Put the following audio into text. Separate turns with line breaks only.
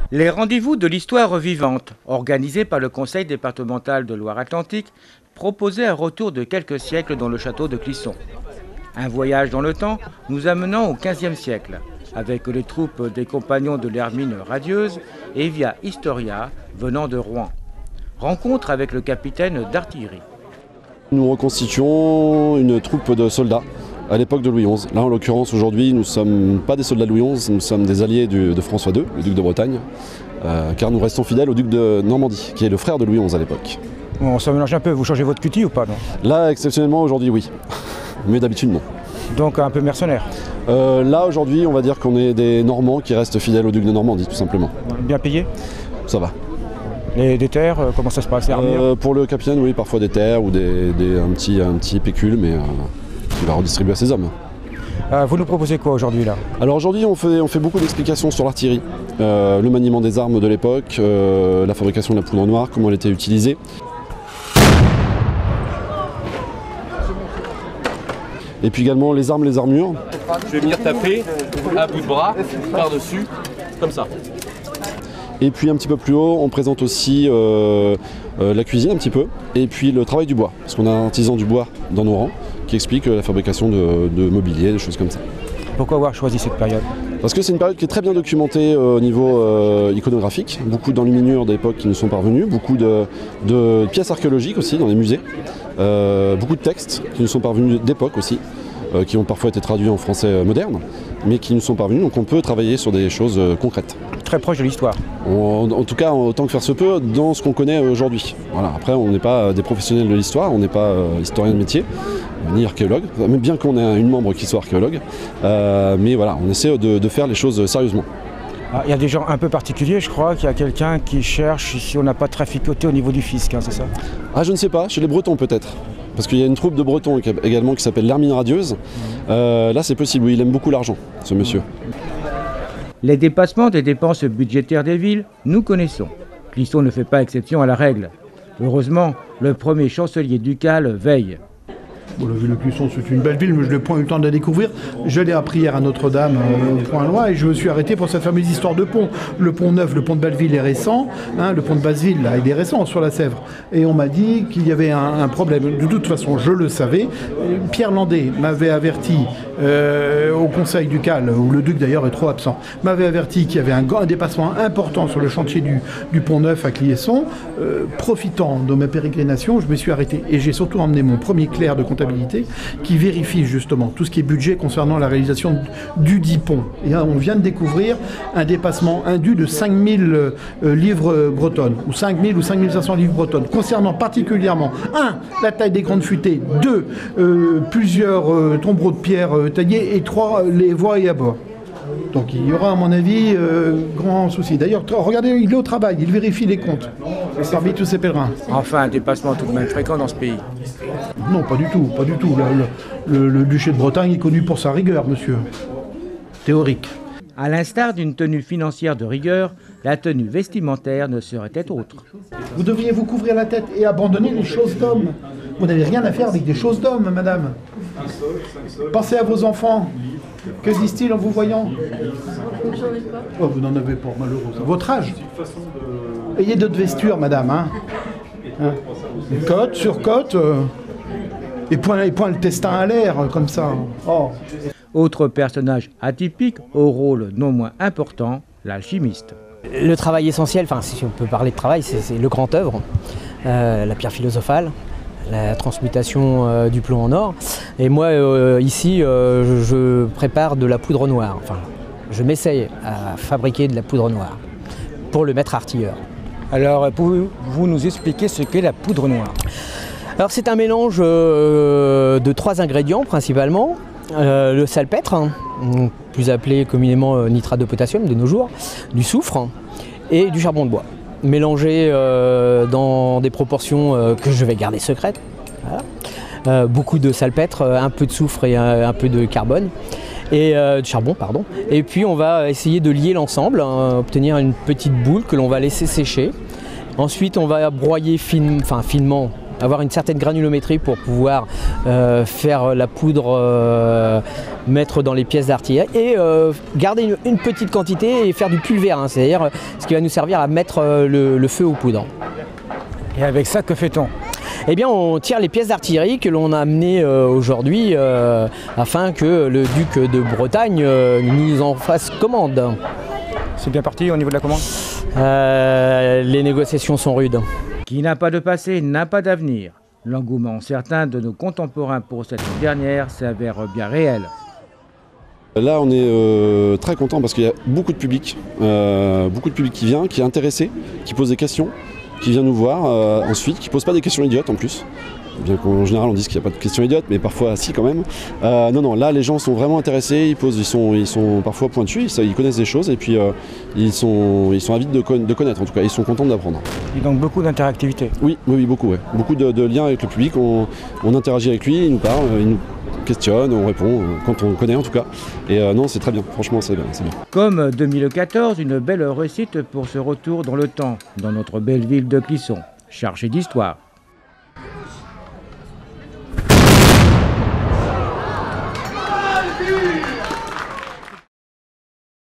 Les rendez-vous de l'histoire vivante, organisés par le Conseil départemental de Loire-Atlantique, proposaient un retour de quelques siècles dans le château de Clisson. Un voyage dans le temps nous amenant au XVe siècle, avec les troupes des compagnons de l'Hermine radieuse et Via Historia venant de Rouen. Rencontre avec le capitaine d'artillerie.
Nous reconstituons une troupe de soldats à l'époque de Louis XI. Là, en l'occurrence, aujourd'hui, nous ne sommes pas des soldats de Louis XI, nous sommes des alliés de François II, le duc de Bretagne, car nous restons fidèles au duc de Normandie, qui est le frère de Louis XI à l'époque.
Bon, ça mélange un peu, vous changez votre cutie ou pas, non?
Là, exceptionnellement, aujourd'hui, oui. Mais d'habitude, non.
Donc un peu mercenaire?
Là, aujourd'hui, on va dire qu'on est des Normands qui restent fidèles au duc de Normandie, tout simplement.
Bien payé?
Ça va.
Des terres, comment ça se passe?
Pour le capitaine, oui, parfois des terres ou un petit pécule, mais il va redistribuer à ses hommes.
Vous nous proposez quoi aujourd'hui là?
Alors aujourd'hui on fait beaucoup d'explications sur l'artillerie, le maniement des armes de l'époque, la fabrication de la poudre noire, comment elle était utilisée. Et puis également les armes, les armures.
Je vais venir taper à bout de bras, par-dessus, comme ça.
Et puis un petit peu plus haut, on présente aussi la cuisine un petit peu, et puis le travail du bois, parce qu'on a un artisan du bois dans nos rangs qui explique la fabrication de mobilier, des choses comme ça.
Pourquoi avoir choisi cette période?
Parce que c'est une période qui est très bien documentée au niveau iconographique, beaucoup d'enluminures d'époque qui nous sont parvenues, beaucoup de pièces archéologiques aussi dans les musées, beaucoup de textes qui nous sont parvenus d'époque aussi, qui ont parfois été traduits en français moderne, mais qui nous sont parvenus, donc on peut travailler sur des choses concrètes.
Très proche de l'histoire.
En tout cas, autant que faire se peut, dans ce qu'on connaît aujourd'hui. Voilà. Après, on n'est pas des professionnels de l'histoire, on n'est pas historien de métier, ni archéologue, même bien qu'on ait une membre qui soit archéologue. Mais voilà, on essaie de faire les choses sérieusement.
Il y a des gens un peu particuliers, je crois, qu'il y a quelqu'un qui cherche si on n'a pas traficoté au niveau du fisc, hein, c'est ça?
Ah, je ne sais pas, chez les Bretons peut-être. Parce qu'il y a une troupe de Bretons également qui s'appelle l'Hermine radieuse. Là, c'est possible, oui, il aime beaucoup l'argent, ce monsieur.
Les dépassements des dépenses budgétaires des villes, nous connaissons. Clisson ne fait pas exception à la règle. Heureusement, le premier chancelier ducal veille.
Bon, la ville de Clisson, c'est une belle ville, mais je n'ai point eu le temps de la découvrir. Je l'ai appris hier à Notre-Dame, au Point-Loin, et je me suis arrêté pour cette fameuse histoire de pont. Le pont neuf, le pont de Belleville est récent, hein, le pont de Basseville, là, il est récent sur la Sèvre. Et on m'a dit qu'il y avait un problème. De toute façon, je le savais. Pierre Landais m'avait averti au conseil ducal, où le duc d'ailleurs est trop absent, m'avait averti qu'il y avait un dépassement important sur le chantier du pont neuf à Cliesson. Profitant de ma pérégrination, je me suis arrêté. Et j'ai surtout emmené mon premier clerc de comptabilité qui vérifie justement tout ce qui est budget concernant la réalisation du dit pont. Et là, on vient de découvrir un dépassement indu de 5000 livres bretonnes, ou 5000 ou 5500 livres bretonnes, concernant particulièrement 1. La taille des grandes futaies, 2. Plusieurs tombereaux de pierre taillés, et 3. Les voies et abords. Donc il y aura à mon avis grand souci. D'ailleurs, regardez, il est au travail, il vérifie les comptes parmi tous ces pèlerins.
Enfin, un dépassement tout de même fréquent dans ce pays.
Non, pas du tout, pas du tout. Le duché de Bretagne est connu pour sa rigueur, monsieur. Théorique.
À l'instar d'une tenue financière de rigueur, la tenue vestimentaire ne serait être autre.
Vous devriez vous couvrir la tête et abandonner les choses d'hommes. Vous n'avez rien à faire avec des choses d'hommes, madame. Pensez à vos enfants. Que disent-ils en vous voyant? Oh, vous n'en avez pas, malheureusement. Votre âge? Ayez d'autres vestures, madame. Hein, côte sur côte. Et point le testin à l'air, comme ça. Oh.
Autre personnage atypique, au rôle non moins important, l'alchimiste.
Le travail essentiel, enfin si on peut parler de travail, c'est le grand œuvre, la pierre philosophale, la transmutation du plomb en or. Et moi ici, je prépare de la poudre noire. Enfin, je m'essaye à fabriquer de la poudre noire pour le maître artilleur.
Alors, pouvez-vous nous expliquer ce qu'est la poudre noire?
Alors c'est un mélange de 3 ingrédients principalement. Le salpêtre, plus appelé communément nitrate de potassium de nos jours, du soufre et du charbon de bois, mélangés dans des proportions que je vais garder secrètes. Voilà. Beaucoup de salpêtre, un peu de soufre et un peu de carbone, et de charbon, pardon. Et puis on va essayer de lier l'ensemble, obtenir une petite boule que l'on va laisser sécher. Ensuite on va broyer finement avoir une certaine granulométrie pour pouvoir faire la poudre, mettre dans les pièces d'artillerie et garder une petite quantité et faire du pulvère, hein, c'est-à-dire ce qui va nous servir à mettre le feu aux poudres.
Et avec ça, que fait-on?
Eh bien, on tire les pièces d'artillerie que l'on a amenées aujourd'hui afin que le duc de Bretagne nous en fasse commande.
C'est bien parti au niveau de la commande?
Les négociations sont rudes.
Qui n'a pas de passé n'a pas d'avenir. L'engouement certain de nos contemporains pour cette dernière s'avère bien réel.
Là, on est très content parce qu'il y a beaucoup de public qui vient, qui est intéressé, qui pose des questions, qui vient nous voir ensuite, qui pose pas des questions idiotes en plus. Bien qu'en général on dise qu'il n'y a pas de questions idiotes, mais parfois si quand même. Non, là les gens sont vraiment intéressés, ils sont parfois pointus, ils connaissent des choses et puis ils sont avides de connaître en tout cas, ils sont contents d'apprendre.
Et donc beaucoup d'interactivité?
Oui, beaucoup, ouais. Beaucoup de liens avec le public, on interagit avec lui, il nous parle, il nous questionne, on répond, quand on connaît en tout cas. Et non, c'est très bien, franchement c'est bien.
Comme 2014, une belle réussite pour ce retour dans le temps, dans notre belle ville de Clisson, chargée d'histoire.